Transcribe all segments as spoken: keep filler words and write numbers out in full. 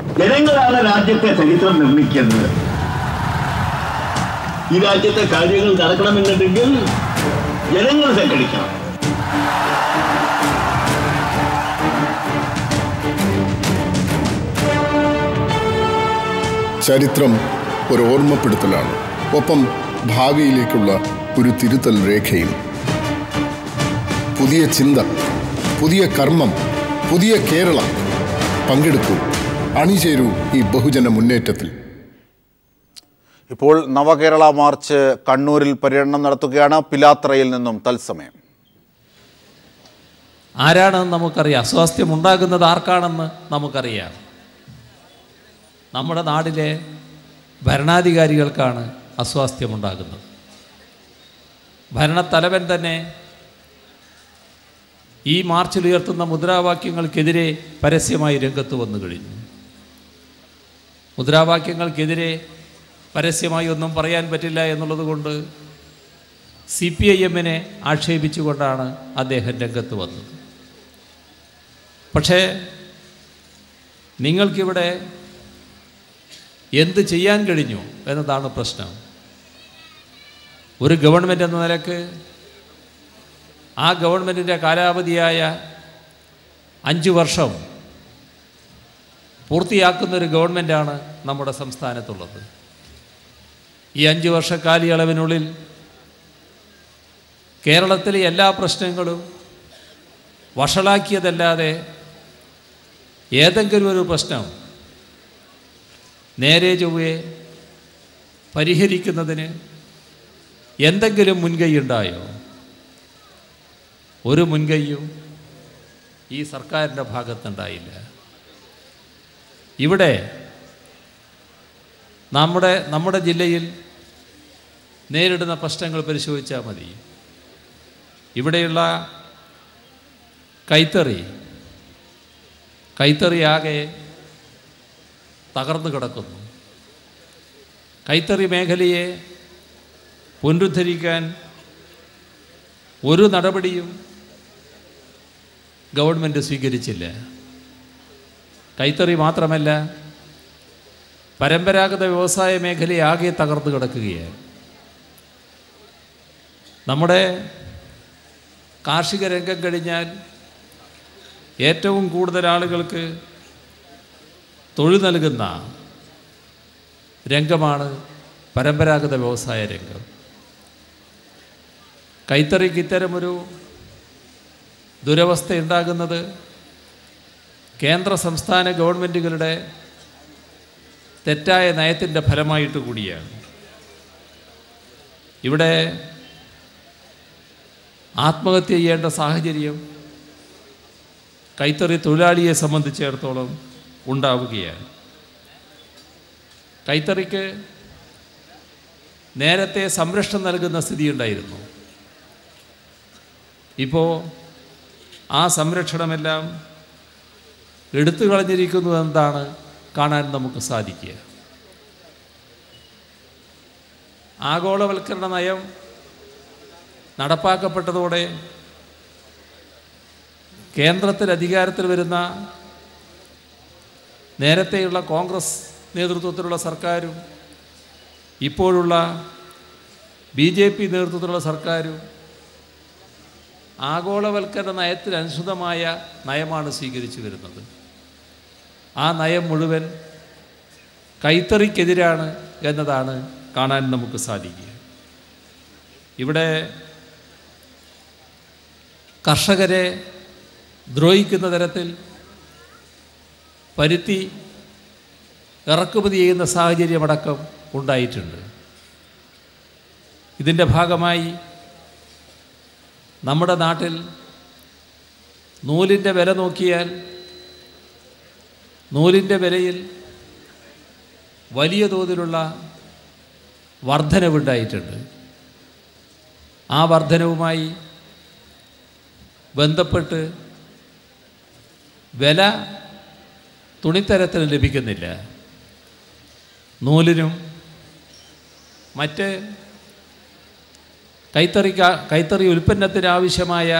ജനങ്ങളാണ് രാജ്യത്തെ ചരിത്രം നിർമ്മിക്കുന്നത്. ഈ രാജ്യത്തെ കാര്യങ്ങൾ നടക്കണമെന്നുണ്ടെങ്കിൽ ജനങ്ങൾ സംഘടിക്കണം. ചരിത്രം ഒരു ഓർമ്മപ്പെടുത്തലാണ്, ഒപ്പം ഭാവിയിലേക്കുള്ള ഒരു തിരുത്തൽ രേഖയും. പുതിയ ചിന്ത, പുതിയ കർമ്മം, പുതിയ കേരളം. പങ്കെടുക്കൂ, അണിചേരൂ ഈ ബഹുജന മുന്നേറ്റത്തിൽ. ഇപ്പോൾ നവകേരള മാർച്ച് കണ്ണൂരിൽ പര്യടനം നടത്തുകയാണ്. പിലാത്രയിൽ നിന്നും തത്സമയം. ആരാണെന്ന് നമുക്കറിയാം, അസ്വാസ്ഥ്യം ഉണ്ടാകുന്നത് ആർക്കാണെന്ന് നമുക്കറിയാം. നമ്മുടെ നാടിലെ ഭരണാധികാരികൾക്കാണ് അസ്വാസ്ഥ്യമുണ്ടാകുന്നത്. ഭരണത്തലവൻ തന്നെ ഈ മാർച്ചിൽ ഉയർത്തുന്ന മുദ്രാവാക്യങ്ങൾക്കെതിരെ പരസ്യമായി രംഗത്ത് വന്നു കഴിഞ്ഞു. മുദ്രാവാക്യങ്ങൾക്കെതിരെ പരസ്യമായി ഒന്നും പറയാൻ പറ്റില്ല എന്നുള്ളത് കൊണ്ട് സി പി ഐ എമ്മിനെ ആക്ഷേപിച്ചുകൊണ്ടാണ് അദ്ദേഹം രംഗത്ത് വന്നത്. പക്ഷേ നിങ്ങൾക്കിവിടെ എന്ത് ചെയ്യാൻ കഴിഞ്ഞു എന്നതാണ് പ്രശ്നം. ഒരു ഗവൺമെൻറ് എന്ന നിലക്ക് ആ ഗവൺമെൻറ്റിൻ്റെ കാലാവധിയായ അഞ്ച് വർഷം പൂർത്തിയാക്കുന്നൊരു ഗവൺമെൻറ്റാണ് നമ്മുടെ സംസ്ഥാനത്തുള്ളത്. ഈ അഞ്ച് വർഷ കാലയളവിനുള്ളിൽ കേരളത്തിലെ എല്ലാ പ്രശ്നങ്ങളും വഷളാക്കിയതല്ലാതെ ഏതെങ്കിലും ഒരു പ്രശ്നം നേരെ ചൊവ്വേ പരിഹരിക്കുന്നതിന് എന്തെങ്കിലും മുൻകൈ ഉണ്ടായോ? ഒരു മുൻകൈയും ഈ സർക്കാരിൻ്റെ ഭാഗത്തുണ്ടായില്ല. ഇവിടെ നമ്മുടെ നമ്മുടെ ജില്ലയിൽ നേരിടുന്ന പ്രശ്നങ്ങൾ പരിശോധിച്ചാൽ മതി. ഇവിടെയുള്ള കൈത്തറി കൈത്തറി ആകെ തകർന്നു കിടക്കുന്നു. കൈത്തറി മേഖലയെ പുനരുദ്ധരിക്കാൻ ഒരു നടപടിയും ഗവൺമെൻറ് സ്വീകരിച്ചില്ല. കൈത്തറി മാത്രമല്ല, പരമ്പരാഗത വ്യവസായ മേഖലയെ ആകെ തകർന്നു കിടക്കുകയാണ്. നമ്മുടെ കാർഷിക രംഗം കഴിഞ്ഞാൽ ഏറ്റവും കൂടുതൽ ആളുകൾക്ക് തൊഴിൽ നൽകുന്ന രംഗമാണ് പരമ്പരാഗത വ്യവസായ രംഗം. കൈത്തറിക്ക് ഇത്തരമൊരു ദുരവസ്ഥ ഉണ്ടാകുന്നത് കേന്ദ്ര സംസ്ഥാന ഗവൺമെൻറ്റുകളുടെ തെറ്റായ നയത്തിൻ്റെ ഫലമായിട്ട് കൂടിയാണ്. ഇവിടെ ആത്മഹത്യ ചെയ്യേണ്ട സാഹചര്യം കൈത്തറി തൊഴിലാളിയെ സംബന്ധിച്ചിടത്തോളം ഉണ്ടാവുകയാണ്. കൈത്തറിക്ക് നേരത്തെ സംരക്ഷണം നൽകുന്ന സ്ഥിതി ഉണ്ടായിരുന്നു. ഇപ്പോൾ ആ സംരക്ഷണമെല്ലാം എടുത്തു കളഞ്ഞിരിക്കുന്നു എന്നതാണ് കാണാൻ നമുക്ക് സാധിക്കുക. ആഗോളവൽക്കരണ നയം നടപ്പാക്കപ്പെട്ടതോടെ കേന്ദ്രത്തിൽ അധികാരത്തിൽ വരുന്ന നേരത്തെയുള്ള കോൺഗ്രസ് നേതൃത്വത്തിലുള്ള സർക്കാരും ഇപ്പോഴുള്ള ബി ജെ പി നേതൃത്വത്തിലുള്ള സർക്കാരും ആഗോളവൽക്കരണ നയത്തിനനുസൃതമായ നയമാണ് സ്വീകരിച്ചു വരുന്നത്. ആ നയം മുഴുവൻ കൈത്തറിക്കെതിരാണ് എന്നതാണ് കാണാൻ നമുക്ക് സാധിക്കുക. ഇവിടെ കർഷകരെ ദ്രോഹിക്കുന്ന തരത്തിൽ പരുത്തി ഇറക്കുമതി ചെയ്യുന്ന സാഹചര്യമടക്കം ഉണ്ടായിട്ടുണ്ട്. ഇതിൻ്റെ ഭാഗമായി നമ്മുടെ നാട്ടിൽ നൂലിൻ്റെ വില നോക്കിയാൽ നൂലിൻ്റെ വിലയിൽ വലിയ തോതിലുള്ള വർധനവുണ്ടായിട്ടുണ്ട്. ആ വർധനവുമായി ബന്ധപ്പെട്ട് വില തുണിത്തരത്തിന് ലഭിക്കുന്നില്ല. നൂലിനും മറ്റ് കൈത്തറി കൈത്തറി ഉൽപ്പന്നത്തിനാവശ്യമായ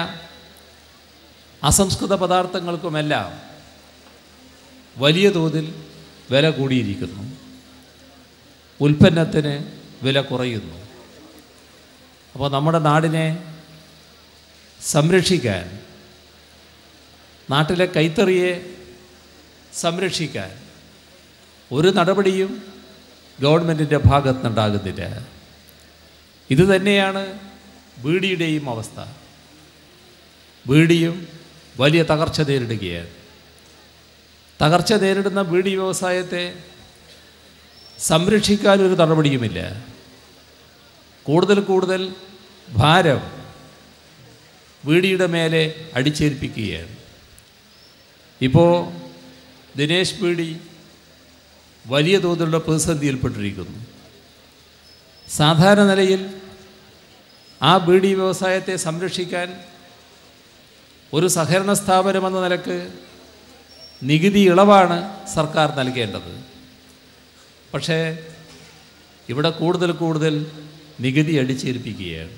അസംസ്കൃത പദാർത്ഥങ്ങൾക്കുമെല്ലാം വലിയ തോതിൽ വില കൂടിയിരിക്കുന്നു, ഉൽപ്പന്നത്തിന് വില കുറയുന്നു. അപ്പോൾ നമ്മുടെ നാടിനെ സംരക്ഷിക്കാൻ, നാട്ടിലെ കൈത്തറിയെ സംരക്ഷിക്കാൻ ഒരു നടപടിയും ഗവൺമെൻറ്റിൻ്റെ ഭാഗത്തുനിന്നുണ്ടാകുന്നില്ല. ഇത് തന്നെയാണ് ബീഡിയുടെയും അവസ്ഥ. ബീഡിയും വലിയ തകർച്ച നേരിടുകയാണ്. തകർച്ച നേരിടുന്ന ബീഡി വ്യവസായത്തെ സംരക്ഷിക്കാനൊരു നടപടിയുമില്ല. കൂടുതൽ കൂടുതൽ ഭാരം ബീഡിയുടെ മേലെ അടിച്ചേൽപ്പിക്കുകയാണ്. ഇപ്പോൾ ദിനേശ് ബീഡി വലിയ തോതിലുള്ള പ്രതിസന്ധിയിൽപ്പെട്ടിരിക്കുന്നു. സാധാരണ നിലയിൽ ആ ബീഡി വ്യവസായത്തെ സംരക്ഷിക്കാൻ ഒരു സഹകരണ സ്ഥാപനം എന്ന നിലക്ക് നികുതി ഇളവാണ് സർക്കാർ നൽകേണ്ടത്. പക്ഷേ ഇവിടെ കൂടുതൽ കൂടുതൽ നികുതി അടിച്ചേൽപ്പിക്കുകയാണ്.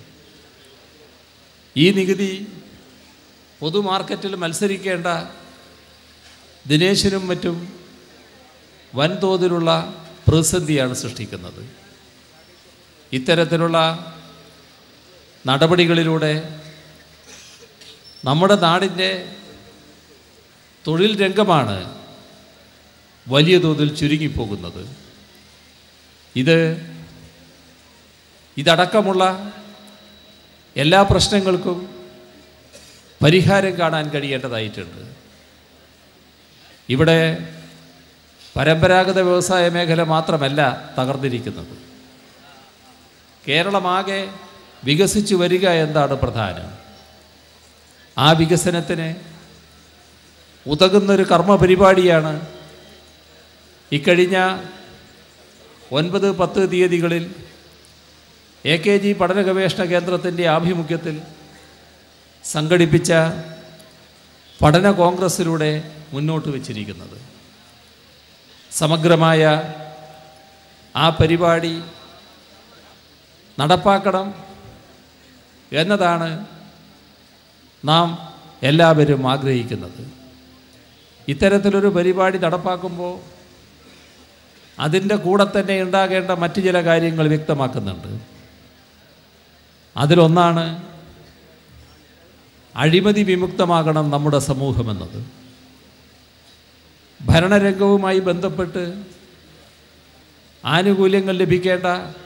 ഈ നികുതി പൊതുമാർക്കറ്റിൽ മത്സരിക്കേണ്ട ദിനേശിനും മറ്റും വൻതോതിലുള്ള പ്രതിസന്ധിയാണ് സൃഷ്ടിക്കുന്നത്. ഇത്തരത്തിലുള്ള നടപടികളിലൂടെ നമ്മുടെ നാടിൻ്റെ തൊഴിൽ രംഗമാണ് വലിയ തോതിൽ ചുരുങ്ങിപ്പോകുന്നത്. ഇത് ഇതടക്കമുള്ള എല്ലാ പ്രശ്നങ്ങൾക്കും പരിഹാരം കാണാൻ കഴിയേണ്ടതായിട്ടുണ്ട്. ഇവിടെ പരമ്പരാഗത വ്യവസായ മേഖല മാത്രമല്ല തകർന്നിരിക്കുന്നത്. കേരളമാകെ വികസിച്ചു വരിക എന്താണ് പ്രധാനം. ആ വികസനത്തിന് ഉതകുന്നൊരു കർമ്മ പരിപാടിയാണ് ഇക്കഴിഞ്ഞ ഒൻപത് പത്ത് തീയതികളിൽ എ കെ ജി പഠന ഗവേഷണ കേന്ദ്രത്തിൻ്റെ ആഭിമുഖ്യത്തിൽ സംഘടിപ്പിച്ച പഠന കോൺഗ്രസ്സിലൂടെ മുന്നോട്ട് വച്ചിരിക്കുന്നത്. സമഗ്രമായ ആ പരിപാടി നടപ്പാക്കണം എന്നതാണ് നാം എല്ലാവരും ആഗ്രഹിക്കുന്നത്. ഇത്തരത്തിലൊരു പരിപാടി നടപ്പാക്കുമ്പോൾ അതിൻ്റെ കൂടെ തന്നെ ഉണ്ടാകേണ്ട മറ്റു ചില കാര്യങ്ങൾ വ്യക്തമാക്കുന്നുണ്ട്. അതിലൊന്നാണ് അഴിമതി വിമുക്തമാകണം നമ്മുടെ സമൂഹമെന്നത്. ഭരണരംഗവുമായി ബന്ധപ്പെട്ട് ആനുകൂല്യങ്ങൾ ലഭിക്കേണ്ട,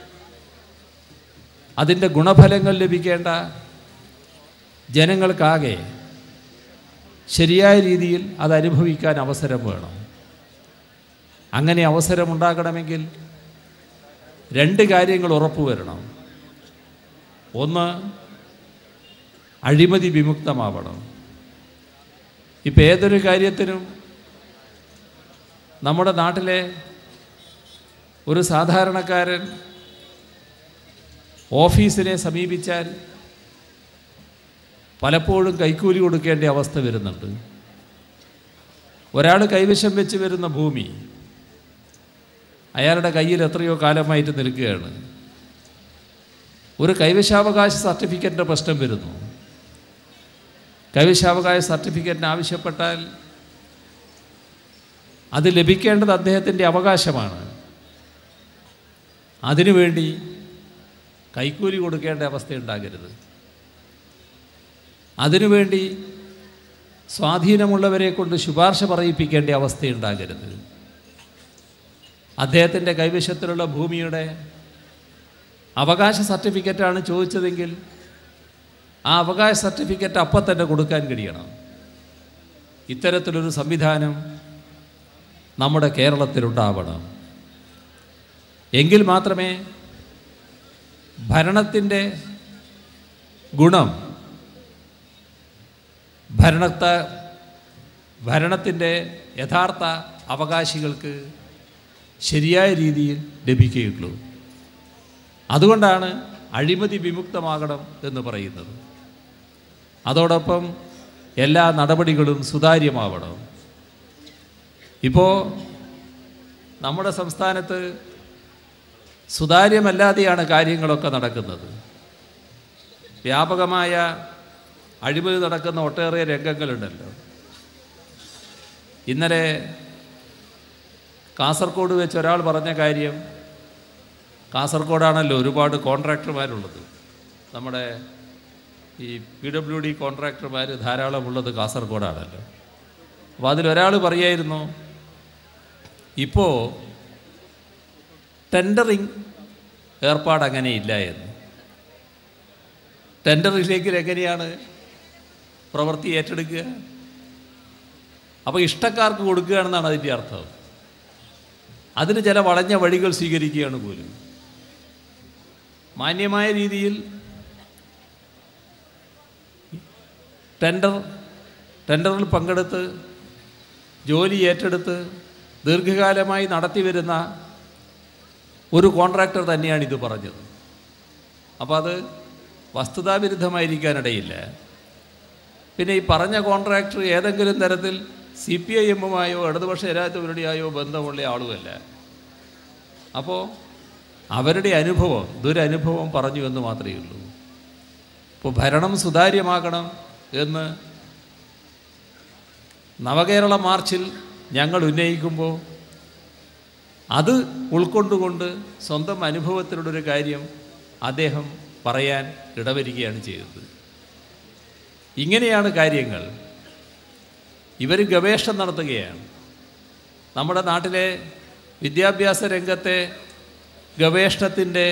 അതിൻ്റെ ഗുണഫലങ്ങൾ ലഭിക്കേണ്ട ജനങ്ങൾക്കാകെ ശരിയായ രീതിയിൽ അത് അനുഭവിക്കാൻ അവസരം വേണം. അങ്ങനെ അവസരമുണ്ടാകണമെങ്കിൽ രണ്ട് കാര്യങ്ങൾ ഉറപ്പുവരണം. ഒന്ന്, അഴിമതി വിമുക്തമാവണം. ഇപ്പം ഏതൊരു കാര്യത്തിനും നമ്മുടെ നാട്ടിലെ ഒരു സാധാരണക്കാരൻ ഓഫീസിനെ സമീപിച്ചാൽ പലപ്പോഴും കൈക്കൂലി കൊടുക്കേണ്ട അവസ്ഥ വരുന്നുണ്ട്. ഒരാൾ കൈവശം വെച്ച് വരുന്ന ഭൂമി അയാളുടെ കയ്യിൽ എത്രയോ കാലമായിട്ട് നിൽക്കുകയാണ്. ഒരു കൈവശാവകാശ സർട്ടിഫിക്കറ്റിൻ്റെ പ്രശ്നം വരുന്നു. കൈവശാവകാശ സർട്ടിഫിക്കറ്റിന് ആവശ്യപ്പെട്ടാൽ അത് ലഭിക്കേണ്ടത് അദ്ദേഹത്തിൻ്റെ അവകാശമാണ്. അതിനുവേണ്ടി കൈക്കൂലി കൊടുക്കേണ്ട അവസ്ഥയുണ്ടാകരുത്. അതിനുവേണ്ടി സ്വാധീനമുള്ളവരെ കൊണ്ട് ശുപാർശ പറയിപ്പിക്കേണ്ട അവസ്ഥയുണ്ടാകരുത്. അദ്ദേഹത്തിൻ്റെ കൈവശത്തിലുള്ള ഭൂമിയുടെ അവകാശ സർട്ടിഫിക്കറ്റാണ് ചോദിച്ചതെങ്കിൽ ആ അവകാശ സർട്ടിഫിക്കറ്റ് അപ്പം തന്നെ കൊടുക്കാൻ കഴിയണം. ഇത്തരത്തിലൊരു സംവിധാനം നമ്മുടെ കേരളത്തിലുണ്ടാവണം. എങ്കിൽ മാത്രമേ ഭരണത്തിൻ്റെ ഗുണം ഭരണത്തെ ഭരണത്തിൻ്റെ യഥാർത്ഥ അവകാശികൾക്ക് ശരിയായ രീതിയിൽ ലഭിക്കുകയുള്ളൂ. അതുകൊണ്ടാണ് അഴിമതി വിമുക്തമാകണം എന്ന് പറയുന്നത്. അതോടൊപ്പം എല്ലാ നടപടികളും സുതാര്യമാവണം. ഇപ്പോൾ നമ്മുടെ സംസ്ഥാനത്ത് സുതാര്യമല്ലാതെയാണ് കാര്യങ്ങളൊക്കെ നടക്കുന്നത്. വ്യാപകമായ അഴിമതി നടക്കുന്ന ഒട്ടേറെ രംഗങ്ങളുണ്ടല്ലോ. ഇന്നലെ കാസർഗോഡ് വെച്ച് ഒരാൾ പറഞ്ഞ കാര്യം, കാസർഗോഡാണല്ലോ ഒരുപാട് കോൺട്രാക്ടർമാരുള്ളത്, നമ്മുടെ ഈ പി ഡബ്ല്യു ഡി കോൺട്രാക്ടർമാർ ധാരാളമുള്ളത് കാസർഗോഡാണല്ലോ. അപ്പോൾ അതിലൊരാൾ പറയായിരുന്നു, ഇപ്പോൾ ടെൻഡറിങ് ഏർപ്പാട് അങ്ങനെയില്ല എന്ന്. ടെൻഡറിലേക്ക് എങ്ങനെയാണ് പ്രവൃത്തി ഏറ്റെടുക്കുക? അപ്പോൾ ഇഷ്ടക്കാർക്ക് കൊടുക്കുകയാണെന്നാണ് അതിൻ്റെ അർത്ഥം. അതിന് ചില വളഞ്ഞ വഴികൾ സ്വീകരിക്കുകയാണ് പോലും. മാന്യമായ രീതിയിൽ ടെൻഡർ ടെൻഡറിൽ പങ്കെടുത്ത് ജോലി ഏറ്റെടുത്ത് ദീർഘകാലമായി നടത്തി വരുന്ന ഒരു കോൺട്രാക്ടർ തന്നെയാണ് ഇത് പറഞ്ഞത്. അപ്പോൾ അത് വസ്തുതാവിരുദ്ധമായിരിക്കാനിടയില്ല. പിന്നെ ഈ പറഞ്ഞ കോൺട്രാക്ടർ ഏതെങ്കിലും തരത്തിൽ സി പി ഐ എമ്മുമായോ ഇടതുപക്ഷ ജനാധിപത്യപരമായോ ബന്ധമുള്ള ആളുമല്ല. അപ്പോൾ അവരുടെ അനുഭവം, ദുരനുഭവം പറഞ്ഞു എന്ന് മാത്രമേ ഉള്ളൂ. ഇപ്പോൾ ഭരണം സുതാര്യമാകണം എന്ന് നവകേരള മാർച്ചിൽ ഞങ്ങൾ ഉന്നയിക്കുമ്പോൾ അത് ഉൾക്കൊണ്ടുകൊണ്ട് സ്വന്തം അനുഭവത്തിലുള്ളൊരു കാര്യം അദ്ദേഹം പറയാൻ ഇടവരികയാണ് ചെയ്തത്. ഇങ്ങനെയാണ് കാര്യങ്ങൾ. ഇവർ ഗവേഷണം നടത്തുകയാണ്. നമ്മുടെ നാട്ടിലെ വിദ്യാഭ്യാസ രംഗത്തെ ഗവേഷണത്തിൻ്റെ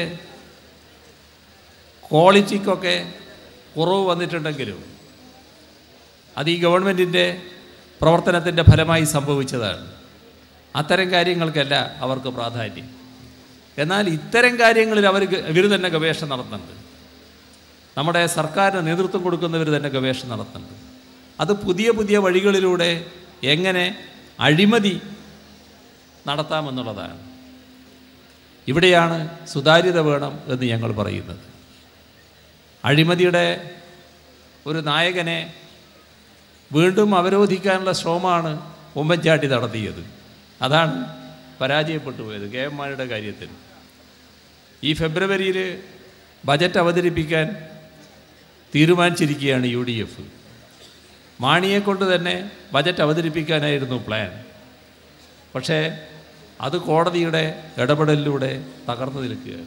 ക്വാളിറ്റിക്കൊക്കെ കുറവ് വന്നിട്ടുണ്ടെങ്കിലും അത് ഈ ഗവൺമെൻറ്റിൻ്റെ പ്രവർത്തനത്തിൻ്റെ ഫലമായി സംഭവിച്ചതാണ്. അത്തരം കാര്യങ്ങൾക്കല്ല അവർക്ക് പ്രാധാന്യം. എന്നാൽ ഇത്തരം കാര്യങ്ങളിൽ അവർ ഇവർ തന്നെ ഗവേഷണം നടത്തുന്നുണ്ട്. നമ്മുടെ സർക്കാരിന് നേതൃത്വം കൊടുക്കുന്നവർ തന്നെ ഗവേഷണം നടത്തുന്നുണ്ട്. അത് പുതിയ പുതിയ വഴികളിലൂടെ എങ്ങനെ അഴിമതി നടത്താമെന്നുള്ളതാണ്. ഇവിടെയാണ് സുതാര്യത വേണം എന്ന് ഞങ്ങൾ പറയുന്നത്. അഴിമതിയുടെ ഒരു നായകനെ വീണ്ടും അവരോധിക്കാനുള്ള ശ്രമമാണ് ഉമ്മൻചാണ്ടി നടത്തിയത്. അതാണ് പരാജയപ്പെട്ടു പോയത് കെ എം മാണിയുടെ കാര്യത്തിൽ. ഈ ഫെബ്രുവരിയിൽ ബജറ്റ് അവതരിപ്പിക്കാൻ തീരുമാനിച്ചിരിക്കുകയാണ് യു ഡി എഫ്. മാണിയെ കൊണ്ട് തന്നെ ബജറ്റ് അവതരിപ്പിക്കാനായിരുന്നു പ്ലാൻ. പക്ഷേ അത് കോടതിയുടെ ഇടപെടലിലൂടെ തകർന്നു നിൽക്കുകയാണ്.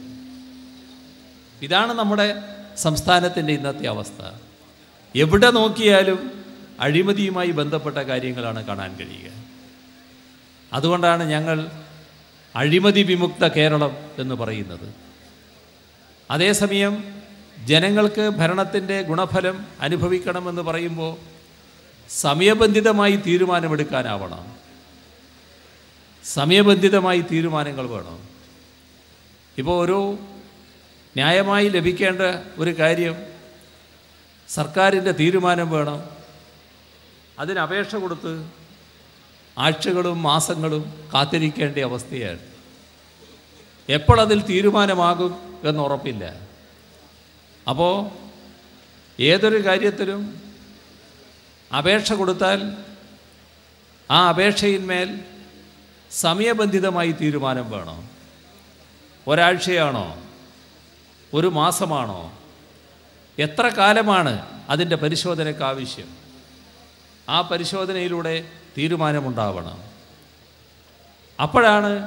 ഇതാണ് നമ്മുടെ സംസ്ഥാനത്തിൻ്റെ ഇന്നത്തെ അവസ്ഥ. എവിടെ നോക്കിയാലും അഴിമതിയുമായി ബന്ധപ്പെട്ട കാര്യങ്ങളാണ് കാണാൻ കഴിയുക. അതുകൊണ്ടാണ് ഞങ്ങൾ അഴിമതി വിമുക്ത കേരളം എന്ന് പറയുന്നത്. അതേസമയം ജനങ്ങൾക്ക് ഭരണത്തിൻ്റെ ഗുണഫലം അനുഭവിക്കണമെന്ന് പറയുമ്പോൾ സമയബന്ധിതമായി തീരുമാനമെടുക്കാനാവണം. സമയബന്ധിതമായി തീരുമാനങ്ങൾ വേണം. ഇപ്പോൾ ഒരു ന്യായമായി ലഭിക്കേണ്ട ഒരു കാര്യം സർക്കാരിൻ്റെ തീരുമാനം വേണം. അതിന് അപേക്ഷ കൊടുത്ത് ആഴ്ചകളും മാസങ്ങളും കാത്തിരിക്കേണ്ട അവസ്ഥയാണ്. എപ്പോഴതിൽ തീരുമാനമാകും എന്നുറപ്പില്ല. അപ്പോൾ ഏതൊരു കാര്യത്തിലും അപേക്ഷ കൊടുത്താൽ ആ അപേക്ഷയിന്മേൽ സമയബന്ധിതമായി തീരുമാനം വേണം. ഒരാഴ്ചയാണോ, ഒരു മാസമാണോ, എത്ര കാലമാണ് അതിൻ്റെ പരിശോധനയ്ക്ക് ആവശ്യം? ആ പരിശോധനയിലൂടെ തീരുമാനമുണ്ടാവണം. അപ്പോഴാണ്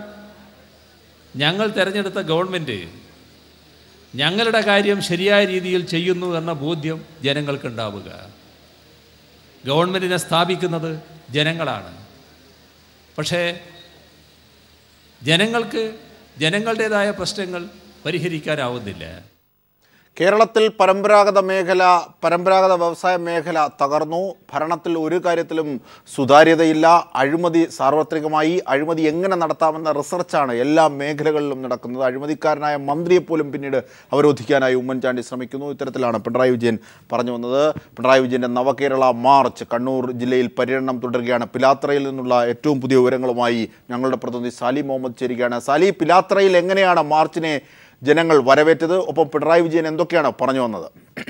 ഞങ്ങൾ തിരഞ്ഞെടുത്ത ഗവൺമെൻറ് ഞങ്ങളുടെ കാര്യം ശരിയായ രീതിയിൽ ചെയ്യുന്നു എന്ന ബോധ്യം ജനങ്ങൾക്കുണ്ടാവുക. ഗവൺമെൻറ്റിനെ സ്ഥാപിക്കുന്നത് ജനങ്ങളാണ്. പക്ഷേ ജനങ്ങൾക്ക് ജനങ്ങളുടേതായ പ്രശ്നങ്ങൾ പരിഹരിക്കാനാവുന്നില്ല. കേരളത്തിൽ പരമ്പരാഗത മേഖല പരമ്പരാഗത വ്യവസായ മേഖല തകർന്നു. ഭരണത്തിൽ ഒരു കാര്യത്തിലും സുതാര്യതയില്ല. അഴിമതി സാർവത്രികമായി. അഴിമതി എങ്ങനെ നടത്താമെന്ന റിസർച്ചാണ് എല്ലാ മേഖലകളിലും നടക്കുന്നത്. അഴിമതിക്കാരനായ മന്ത്രിയെപ്പോലും പിന്നീട് അവരോധിക്കാനായി ഉമ്മൻചാണ്ടി ശ്രമിക്കുന്നു. ഇത്തരത്തിലാണ് പിണറായി വിജയൻ പറഞ്ഞു വന്നത്. പിണറായി വിജയൻ്റെ നവകേരള മാർച്ച് കണ്ണൂർ ജില്ലയിൽ പര്യടനം തുടരുകയാണ്. പിലാത്രയിൽ നിന്നുള്ള ഏറ്റവും പുതിയ വിവരങ്ങളുമായി ഞങ്ങളുടെ പ്രതിനിധി സാലി മുഹമ്മദ് ചേരുകയാണ്. സാലി, പിലാത്രയിൽ എങ്ങനെയാണ് മാർച്ചിനെ ജനങ്ങൾ വരവേറ്റത്? ഒപ്പം പിണറായി വിജയൻ എന്തൊക്കെയാണ് പറഞ്ഞു വന്നത്?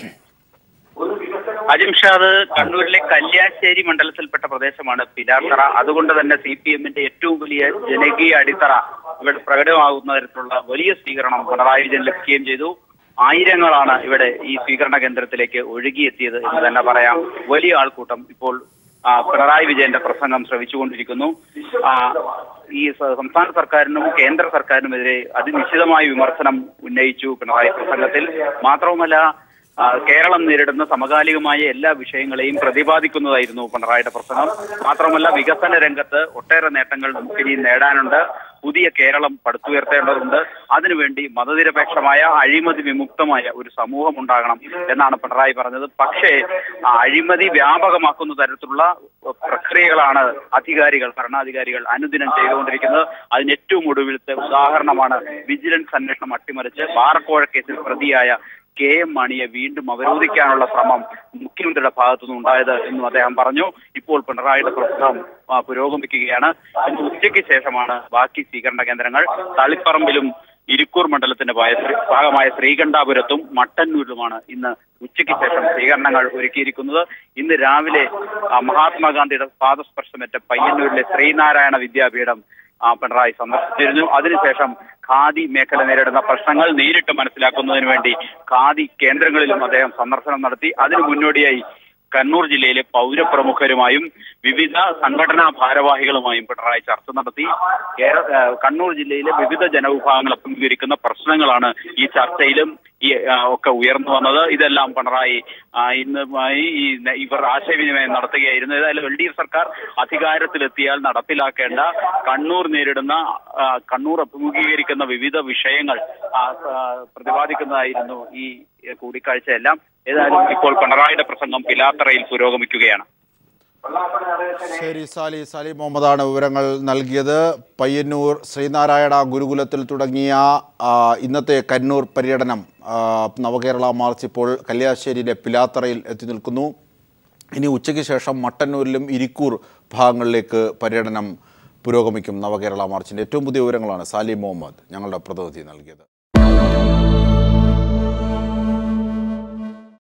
അജിംഷാദ്, കണ്ണൂരിലെ കല്യാശ്ശേരി മണ്ഡലത്തിൽപ്പെട്ട പ്രദേശമാണ് പിലാത്തറ. അതുകൊണ്ട് തന്നെ സി പി എമ്മിന്റെ ഏറ്റവും വലിയ ജനകീയ അടിത്തറ ഇവിടെ പ്രകടമാകുന്ന തരത്തിലുള്ള വലിയ സ്വീകരണം പിണറായി വിജയൻ ലഭിക്കുകയും ചെയ്തു. ആയിരങ്ങളാണ് ഇവിടെ ഈ സ്വീകരണ കേന്ദ്രത്തിലേക്ക് ഒഴുകിയെത്തിയത് എന്ന് തന്നെ പറയാം. വലിയ ആൾക്കൂട്ടം ഇപ്പോൾ പിണറായി വിജയന്റെ പ്രസംഗം ശ്രവിച്ചുകൊണ്ടിരിക്കുന്നു. ഈ സംസ്ഥാന സർക്കാരിനും കേന്ദ്ര സർക്കാരിനുമെതിരെ അതിനിശ്ചിതമായ വിമർശനം ഉന്നയിച്ചു പിണറായി പ്രസംഗത്തിൽ. മാത്രവുമല്ല കേരളം നേരിടുന്ന സമകാലികമായ എല്ലാ വിഷയങ്ങളെയും പ്രതിപാദിക്കുന്നതായിരുന്നു പിണറായിയുടെ പ്രസംഗം. മാത്രമല്ല വികസന രംഗത്ത് ഒട്ടേറെ നേട്ടങ്ങൾ നമുക്കിനി നേടാനുണ്ട്. പുതിയ കേരളം പടുത്തുയർത്തേണ്ടതുണ്ട്. അതിനുവേണ്ടി മതനിരപേക്ഷമായ അഴിമതി വിമുക്തമായ ഒരു സമൂഹം ഉണ്ടാകണം എന്നാണ് പിണറായി പറഞ്ഞത്. പക്ഷേ അഴിമതി വ്യാപകമാക്കുന്ന തരത്തിലുള്ള പ്രക്രിയകളാണ് അധികാരികൾ ഭരണാധികാരികൾ അനുദിനം ചെയ്തുകൊണ്ടിരിക്കുന്നത്. അതിന് ഏറ്റവും ഒടുവിലത്തെ ഉദാഹരണമാണ് വിജിലൻസ് അന്വേഷണം അട്ടിമറിച്ച് ബാർക്കോഴ കേസിൽ പ്രതിയായ കെ എം മാണിയെ വീണ്ടും അവരോധിക്കാനുള്ള ശ്രമം മുഖ്യമന്ത്രിയുടെ ഭാഗത്തുനിന്ന് ഉണ്ടായത് എന്നും അദ്ദേഹം പറഞ്ഞു. ഇപ്പോൾ പിണറായിയുടെ പ്രസംഗം പുരോഗമിക്കുകയാണ്. ഇന്ന് ഉച്ചയ്ക്ക് ശേഷമാണ് ബാക്കി സ്വീകരണ കേന്ദ്രങ്ങൾ. തളിപ്പറമ്പിലും ഇരിക്കൂർ മണ്ഡലത്തിന്റെ ഭാഗമായ ശ്രീകണ്ഠാപുരത്തും മട്ടന്നൂരിലുമാണ് ഇന്ന് ഉച്ചയ്ക്ക് ശേഷം സ്വീകരണങ്ങൾ ഒരുക്കിയിരിക്കുന്നത്. ഇന്ന് രാവിലെ മഹാത്മാഗാന്ധിയുടെ പാദസ്പർശമേറ്റ പയ്യന്നൂരിലെ ശ്രീനാരായണ വിദ്യാപീഠം പിണറായി സന്ദർശിച്ചിരുന്നു. അതിനുശേഷം ഖാദി മേഖല നേരിടുന്ന പ്രശ്നങ്ങൾ നേരിട്ട് മനസ്സിലാക്കുന്നതിന് വേണ്ടി ഖാദി കേന്ദ്രങ്ങളിലും അദ്ദേഹം സന്ദർശനം നടത്തി. അതിനു മുന്നോടിയായി കണ്ണൂർ ജില്ലയിലെ പൗരപ്രമുഖരുമായും വിവിധ സംഘടനാ ഭാരവാഹികളുമായും പിണറായി ചർച്ച നടത്തി. കണ്ണൂർ ജില്ലയിലെ വിവിധ ജനവിഭാഗങ്ങൾ അഭിമുഖീകരിക്കുന്ന പ്രശ്നങ്ങളാണ് ഈ ചർച്ചയിലും ഈ ഒക്കെ ഉയർന്നു വന്നത്. ഇതെല്ലാം പിണറായി ഇന്നുമായി ഈ ഇവർ ആശയവിനിമയം നടത്തുകയായിരുന്നു. ഏതായാലും എൽ ഡി എഫ് സർക്കാർ അധികാരത്തിലെത്തിയാൽ നടപ്പിലാക്കേണ്ട കണ്ണൂർ നേരിടുന്ന കണ്ണൂർ അഭിമുഖീകരിക്കുന്ന വിവിധ വിഷയങ്ങൾ പ്രതിപാദിക്കുന്നതായിരുന്നു ഈ കൂടിക്കാഴ്ചയെല്ലാം. ഏതായാലും ഇപ്പോൾ പിണറായിയുടെ പ്രസംഗം പിലാത്തറയിൽ പുരോഗമിക്കുകയാണ്. ശരി, സാലി സാലി മുഹമ്മദാണ് വിവരങ്ങൾ നൽകിയത്. പയ്യന്നൂർ ശ്രീനാരായണ ഗുരുകുലത്തിൽ തുടങ്ങിയ ഇന്നത്തെ കണ്ണൂർ പര്യടനം നവകേരള മാർച്ച് ഇപ്പോൾ കല്യാശ്ശേരിയിലെ പിലാത്തറയിൽ എത്തി നിൽക്കുന്നു. ഇനി ഉച്ചയ്ക്ക് ശേഷം മട്ടന്നൂരിലും ഇരിക്കൂർ ഭാഗങ്ങളിലേക്ക് പര്യടനം പുരോഗമിക്കും നവകേരള മാർച്ചിൻ്റെ. ഏറ്റവും പുതിയ വിവരങ്ങളാണ് സാലി മുഹമ്മദ് ഞങ്ങളുടെ പ്രതിനിധി നൽകിയത്.